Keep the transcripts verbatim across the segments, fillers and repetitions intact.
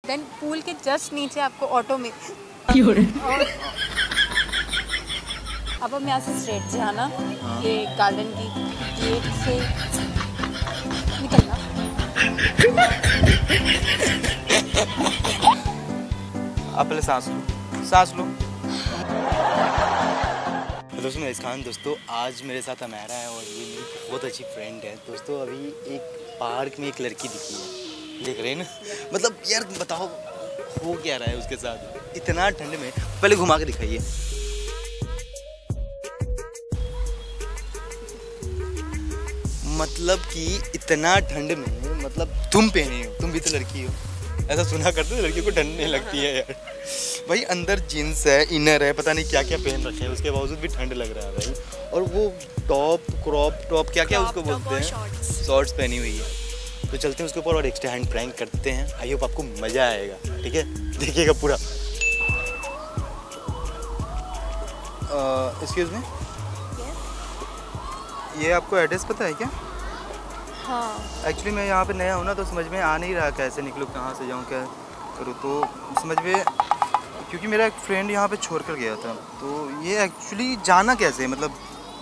Then pool के just नीचे आपको ऑटो में अब हम यहाँ से स्ट्रेट जाना, ये गार्डन की गेट से निकलना। आप पहले सांस लो, सांस लो। दोस्तों मैं इसखान, दोस्तों आज मेरे साथ अमेरा है और ये मेरी बहुत अच्छी फ्रेंड है। दोस्तों अभी एक पार्क में एक लड़की दिखी है, देख रहे हैं ना। मतलब यार बताओ हो क्या रहा है उसके साथ इतना ठंड में। पहले घुमा के दिखाइए। मतलब कि इतना ठंड में, मतलब तुम पहने हो, तुम भी तो लड़की हो, ऐसा सुना करते हो लड़कियों को ठंड नहीं लगती है यार। भाई अंदर जीन्स है, इनर है, पता नहीं क्या क्या पहन रखे हैं, उसके बावजूद भी ठंड लग रहा है भाई। और वो टॉप, क्रॉप टॉप, क्या क्या उसको बोलते हैं, शॉर्ट्स पहनी हुई है। तो चलते हैं उसके ऊपर और एक्स्ट्रा हैंड प्रैंक करते हैं। आई होप आपको मज़ा आएगा, ठीक है, देखिएगा पूरा। एक्सक्यूज मी, ये आपको एड्रेस पता है क्या? हाँ एक्चुअली मैं यहाँ पे नया हूँ ना, तो समझ में आ नहीं रहा कैसे निकलूँ, कहाँ से जाऊँ, क्या करूँ। तो समझ में, क्योंकि मेरा एक फ्रेंड यहाँ पे छोड़ कर गया था, तो ये एक्चुअली जाना कैसे है, मतलब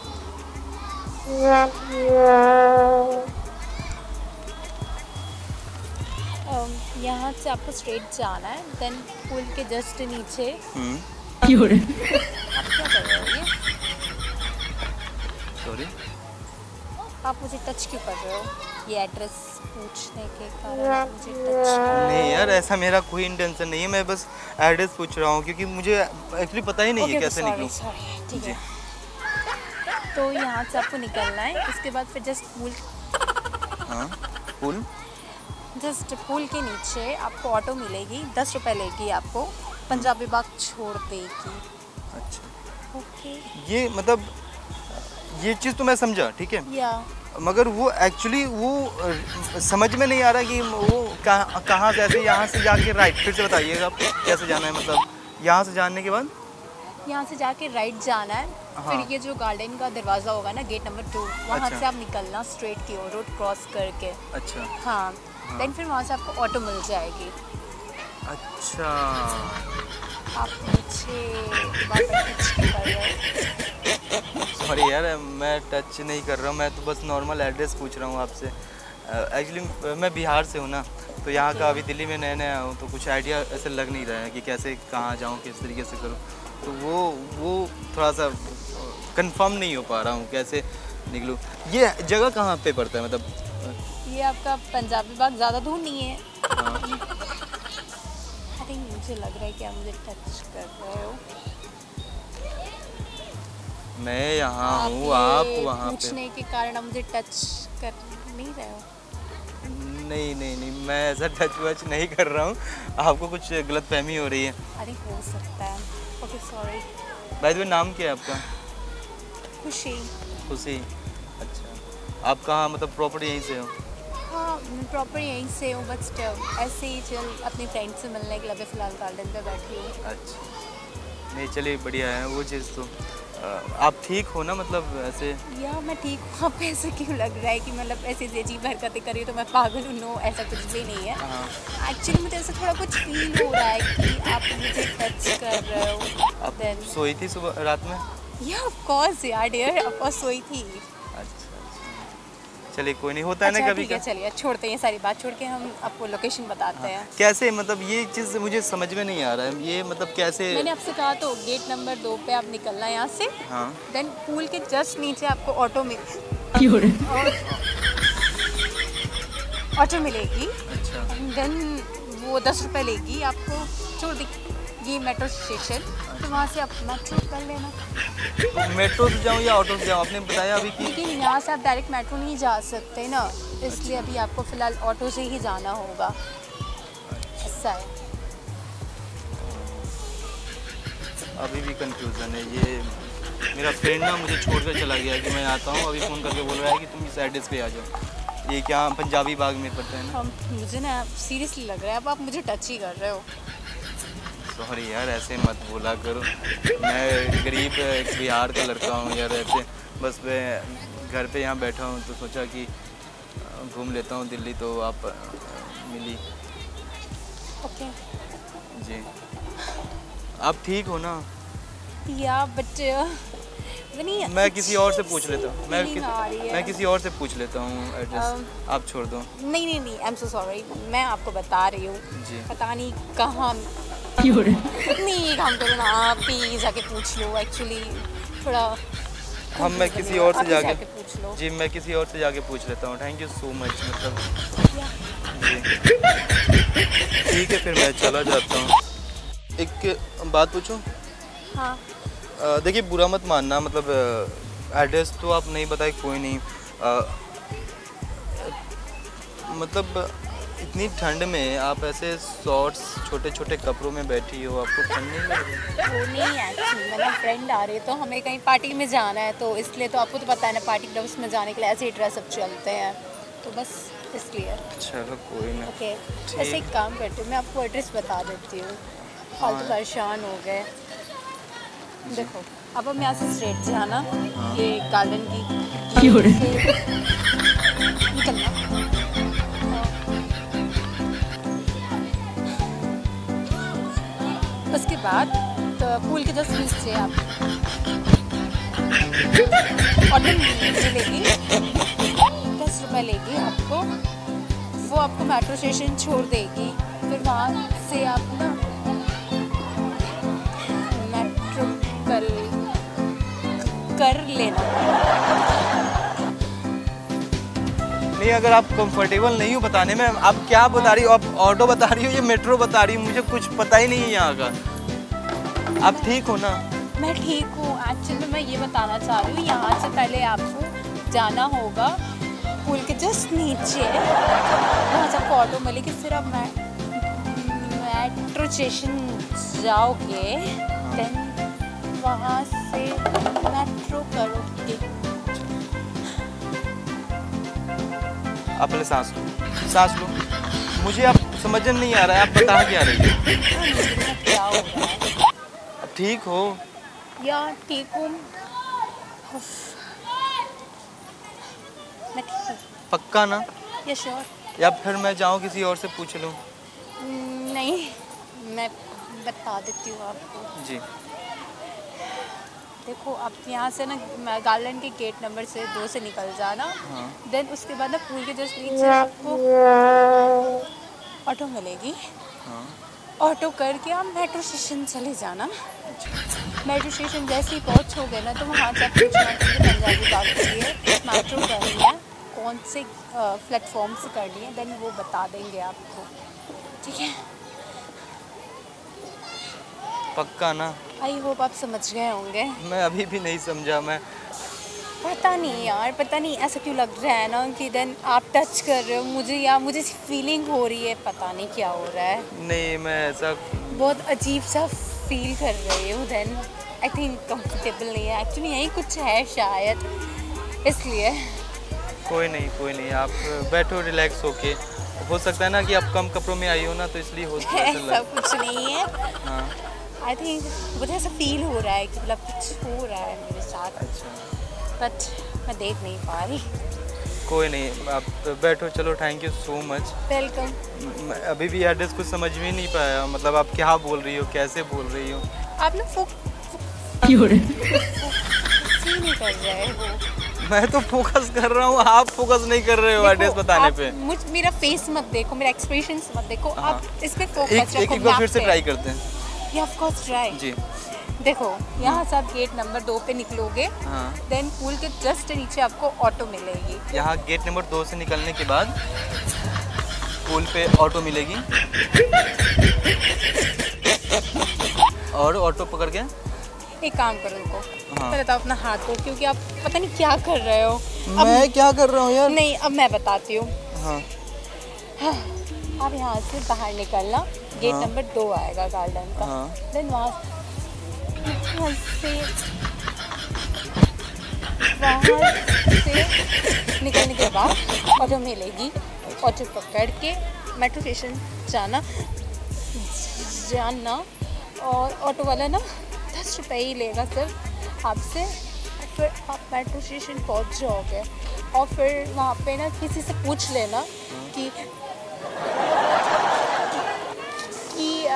यहाँ से आपको स्ट्रेट जाना है, देन पुल के जस्ट नीचे। आप क्या कर रहे हो ये? सॉरी, आप मुझे टच क्यों कर रहे हो? ये एड्रेस पूछने के कारण आप मुझे टच नहीं यार, ऐसा मेरा कोई इंटेंशन नहीं है। मैं बस एड्रेस पूछ रहा हूँ क्योंकि मुझे एक्चुअली पता ही नहीं है कैसे निकलूँ। ठीक है, तो यहाँ से आपको निकलना है, उसके बाद फिर जस्ट पुल, हाँ पुल, जस्ट पुल के नीचे आपको ऑटो मिलेगी, दस रुपए लेगी आपको, पंजाबी बाग छोड़ देगी। अच्छा ओके, ये मतलब ये चीज़ तो मैं समझा, ठीक है, या मगर वो एक्चुअली वो अ, समझ में नहीं आ रहा कि वो कहाँ कहाँ से, ऐसे यहाँ से जाके राइट, फिर से बताइएगा आप कैसे जाना है। मतलब यहाँ से जाने के बाद यहाँ से जाके राइट जाना है। हाँ। फिर ये जो गार्डन का दरवाज़ा होगा ना, गेट नंबर टू, वहाँ अच्छा। से आप निकलना स्ट्रेट की ओर, रोड क्रॉस करके। अच्छा हाँ, हाँ। देन फिर वहाँ से आपको ऑटो मिल जाएगी। अच्छा, आप मुझे दोबारा टच क्यों कर रहे हो? सॉरी यार, मैं टच नहीं कर रहा हूँ, मैं तो बस नॉर्मल एड्रेस पूछ रहा हूँ आपसे। एक्चुअली मैं बिहार से हूँ ना, तो यहाँ का अभी दिल्ली में नया नया हूँ, तो कुछ आइडिया ऐसे लग नहीं रहा है कि कैसे कहाँ जाऊँ, किस तरीके से करूँ। तो वो वो थोड़ा सा कंफर्म नहीं हो पा रहा हूँ कैसे निकलूँ। ये जगह कहाँ पे पड़ता है, मतलब ये आपका पंजाबी बाग ज़्यादा दूर नहीं है। हाँ। अरे मुझे लग रहा है कि आप मुझे टच कर रहे हो। मैं यहाँ हूँ, आप ये वहाँ पे। पूछने के कारण आप मुझे टच कर नहीं रहे हो। नहीं नहीं नहीं, मैं ऐसा टच वच नहीं कर रहा हूँ, आपको कुछ गलतफहमी हो रही है। अरे हो सकता है, okay sorry. By the way नाम क्या है आपका? खुशी। खुशी, अच्छा। आप कहाँ, मतलब प्रॉपर यहीं से हो? हाँ मैं प्रॉपर यहीं से हूँ, बट ऐसे ही चल अपनी फ्रेंड से मिलने के लिए फ़िलहाल गार्डन पे बैठी हूँ। अच्छा, नहीं चलिए बढ़िया है वो चीज़। तो आप ठीक हो ना, मतलब ऐसे? या मैं ठीक हूँ। आपको ऐसा क्यों लग रहा है कि मतलब ऐसे अजीब हरकतें करी तो मैं पागल हूँ? नो, ऐसा कुछ भी नहीं है। एक्चुअली मुझे ऐसा थोड़ा कुछ फील हो रहा है कि आप मुझे टच कर रहे हो। आप Then, सोई थी सुबह रात में? या ऑफ कोर्स यार डियर, ऑफ कोर्स सोई थी। अच्छा अच्छा, चलिए कोई नहीं, होता है अच्छा, ना कभी ठीक है, का। चलिए छोड़ते हैं ये सारी बात, छोड़ के हम आपको लोकेशन बताते हैं। कैसे, मतलब ये चीज़ मुझे समझ में नहीं आ रहा है, ये मतलब कैसे? मैंने आपसे कहा तो गेट नंबर दो पे आप निकलना यहाँ से, हाँ, देन पूल के जस्ट नीचे आपको ऑटो मिल ऑटो मिलेगी। अच्छा देन वो दस रुपए लेगी आपको, छोड़ दी ये मेट्रो स्टेशन, तो वहाँ से आप मेट्रो कर लेना। तो मेट्रो से जाऊँ या ऑटो से जाऊँ? आपने बताया अभी कि लेकिन यहाँ से आप डायरेक्ट मेट्रो नहीं जा सकते ना, इसलिए अभी आपको फ़िलहाल ऑटो से ही जाना होगा। ऐसा है। अभी भी कंफ्यूजन है। ये मेरा फ्रेंड ना मुझे छोड़ कर चला गया कि मैं आता हूँ, अभी फ़ोन करके बोल रहा है कि तुम इस एड्रेस पे आ जाओ। ये क्या पंजाबी बाग में पड़ता है ना? हम मुझे ना सीरियसली लग रहा है अब आप मुझे टच ही कर रहे हो। सॉरी यार, ऐसे मत बोला करो, मैं गरीब बिहार का लड़का हूँ यार। ऐसे बस मैं घर पे यहाँ बैठा हूँ तो सोचा कि घूम लेता हूँ दिल्ली, तो आप मिली। ओके जी। आप ठीक हो ना? या बट नहीं, मैं किसी और से पूछ लेता हूँ, मैं feeling आ रही किसी है। मैं किसी और से पूछ लेता हूँ एड्रेस। अम, आप छोड़ दो। नहीं नहीं नहीं, आई एम सो सॉरी, मैं आपको बता रही हूँ। जी। पता नहीं कहाँ नहीं, एक काम करो ना, आप ही जाके पूछ लो। एक्चुअली थोड़ा हम मैं confused किसी लग रहा है। और से आप ही जाके जाके पूछ लो। जी मैं किसी और से जाके पूछ लेता हूँ। Thank you so much. मतलब या, जी ठीक है, फिर मैं चला जाता हूँ। एक बात पूछूं? हाँ अ, देखिए बुरा मत मानना, मतलब एड्रेस तो आप नहीं बताए, कोई नहीं। अ, मतलब इतनी ठंड में आप ऐसे शॉर्ट्स छोटे छोटे कपड़ों में बैठी हो, आपको ठंड नहीं लग रही? वो नहीं, एक्चुअली मेरा फ्रेंड आ रही है तो हमें कहीं पार्टी में जाना है, तो इसलिए तो आपको तो पता है ना, पार्टी क्लब्स में जाने के लिए ऐसे ही ड्रेस अप चलते हैं, तो बस इसलिए। चलो कोई ना। ओके, ठीक। ऐसे एक काम करती हूँ, मैं आपको एड्रेस बता देती हूँ, फालतू परेशान हो गए। देखो, अब हम यहाँ से स्ट्रेट जाना, ये गार्डन की निकलना, उसके बाद तो पूल के जस्ट नीचे आप ऑटो मिलेगी, दस रुपये लेगी आपको, वो आपको मेट्रो स्टेशन छोड़ देगी, फिर वहाँ से आप ना मेट्रो कर कर लेना। नहीं, अगर आप कंफर्टेबल नहीं हो बताने में, आप क्या बता रही हो? आप ऑटो बता रही हो, ये मेट्रो बता रही हो, मुझे कुछ पता ही नहीं है यहाँ का। आप ठीक हो ना? मैं ठीक हूँ, एक्चुअली मैं ये बताना चाह रही हूँ, यहाँ से पहले आपको जाना होगा पुल के जस्ट नीचे, वहाँ से आपको ऑटो मिलेगी, फिर आप मेट्रो स्टेशन जाओगे, देन वहाँ से मेट्रो करोगे। आप पहले सांस लो, सांस लो। मुझे आप समझ नहीं आ रहा है, आप बता क्या रही हो? क्या हो रहा है? आप ठीक हो? या ठीक हूँ, उफ, मैं ठीक हूँ। पक्का ना? या श्योर? या फिर मैं जाऊँ किसी और से पूछ लूँ? नहीं, मैं बता देती हूँ आपको। जी। देखो, आप यहाँ से ना गार्डन के गेट नंबर से दो से निकल जाना, हाँ। देन उसके बाद ना पूल के जस्ट नीचे आपको ऑटो मिलेगी, हाँ। ऑटो करके आप मेट्रो स्टेशन चले जाना। मेट्रो स्टेशन जैसे ही पहुँचोगे ना, तो वहाँ से आप पूछना कि पंजाबी बाग के लिए मेट्रो करनी है, कौन से प्लेटफॉर्म से करनी है, देन वो बता देंगे आपको, ठीक है? पक्का ना? आई होप आप समझ गए होंगे। मैं अभी भी नहीं समझा। मैं पता नहीं यार, पता नहीं ऐसा क्यों लग रहा है ना कि देन आप टच कर रहे हो मुझे, या मुझे फीलिंग हो रही है, पता नहीं क्या हो रहा है। नहीं, मैं ऐसा बहुत अजीब सा फील कर रही हूँ, देन आई थिंक कंफर्टेबल नहीं है, एक्चुअली यही कुछ है शायद, इसलिए। कोई नहीं, कोई नहीं, आप बैठो रिलैक्स होके। हो सकता है ना कि आप कम कपड़ों में आई हो ना, तो इसलिए हो सकता है। ऐसा कुछ नहीं है, हाँ। आई थिंक मुझे ऐसा फील हो रहा है कि मतलब कुछ हो रहा है मेरे साथ, अच्छा, बट मैं देख नहीं पा रही। कोई नहीं, आप बैठो। चलो, thank you so much. Welcome. मैं अभी भी एड्रेस कुछ समझ में नहीं पाया, मतलब आप क्या बोल रही हो, कैसे बोल रही हो? आप ना फो क्यों नहीं कर रहे हो? मैं तो फोकस कर रहा हूँ, आप फोकस नहीं कर रहे हो एड्रेस बताने पे। मुझ मेरा फेस मत देखो, मेरा एक्सप्रेशंस मत देखो, हाँ। आप इस पे फोकस एक रखो। एक, एक बार फिर से मैप ट्राई पे। करते हैं। या ऑफ कोर्स ट्राई। जी। देखो, यहाँ से आप गेट नंबर दो पे निकलोगे, हाँ। देन पुल के जस्ट नीचे आपको ऑटो मिलेगी। यहाँ गेट नंबर दो से निकलने के बाद पुल पे ऑटो मिलेगी, और ऑटो पकड़ के एक काम करो उनको, हाँ। पहले तो अपना हाथ को, क्योंकि आप पता नहीं क्या कर रहे हो। मैं क्या कर रहा हूँ यार? नहीं, अब मैं बताती हूँ। हाँ। हाँ, आप यहाँ से बाहर निकलना, गेट हाँ। नंबर दो आएगा गार्डन का, हाँ। देन वहाँ वहाँ से वहाँ से निकलने के बाद ऑटो मिलेगी, ऑटो पकड़ के मेट्रो स्टेशन जाना जाना और ऑटो वाला ना दस रुपये ही लेगा सिर्फ आपसे, फिर आप मेट्रो स्टेशन पहुँच जाओगे, और फिर वहाँ पे ना किसी से पूछ लेना कि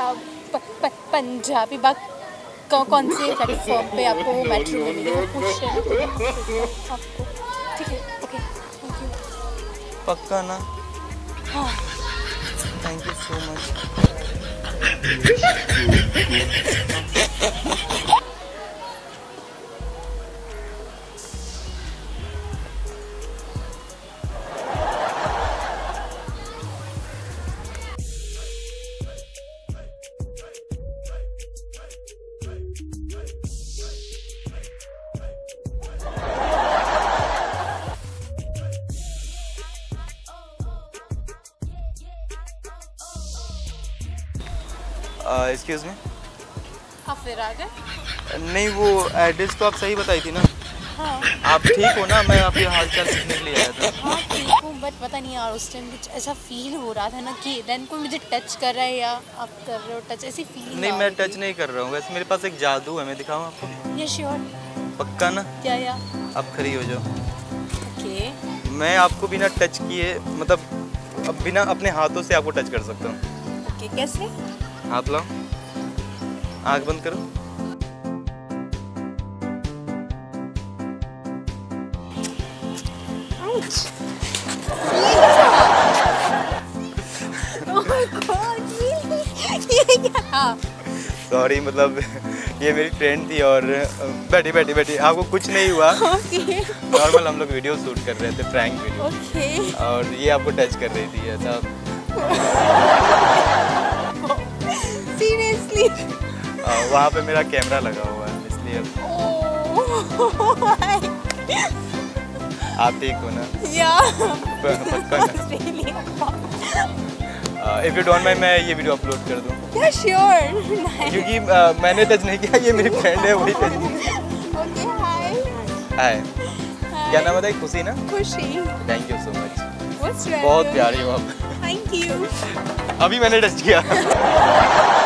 प, प, पंजाबी बाग कौ, कौन से प्लेटफॉर्म पे आपको वो मेट्रो मिलेगी वो पूछ रहे हैं आपको। ठीक है, ओके, थैंक यू। पक्का ना? हाँ, thank you so much. Excuse me, आप फिर आ गए? नहीं वो एड्रेस तो आप सही बताई थी ना? हाँ आप ठीक हो ना? मैं आपके हाल चाल पूछने के लिए आया था। हाँ ठीक हूँ, बट पता नहीं यार उस टाइम कुछ ऐसा फील हो रहा था ना कि रन कोई मुझे टच कर रहा है या आप कर रहे हो टच, ऐसी फीलिंग। नहीं मैं टच नहीं कर रहा हूँ, वैसे मेरे पास एक जादू है, मैं दिखाऊँ आपको? ये श्योर? पक्का ना? क्या या? आप खड़ी हो जाओ। ओके। मैं आपको बिना टच किए, मतलब अब बिना अपने हाथों से आपको टच कर सकता हूँ। ओके, कैसे? हाथ लाओ, आँख बंद करो। सॉरी, मतलब ये मेरी फ्रेंड थी और बैठी बैठी बैठी आपको कुछ नहीं हुआ। नॉर्मल हम लोग वीडियो शूट कर रहे थे, प्रैंक वीडियो। ओके। और ये आपको टच कर रही थी ऐसा। सीरियसली? वहाँ पे मेरा कैमरा लगा हुआ है इसलिए। आप ठीक हो ना? या इफ यू डोंट माइंड मैं ये वीडियो अपलोड कर दूँ? या श्योर। क्योंकि uh, मैंने टच नहीं किया, ये मेरी फ्रेंड है वही टच। ओके, हाय। हाय, क्या नाम बताइए? खुशी ना? Khushi. Thank you so much, What's wrong? बहुत प्यारी हो आप। Thank you. अभी मैंने टच किया।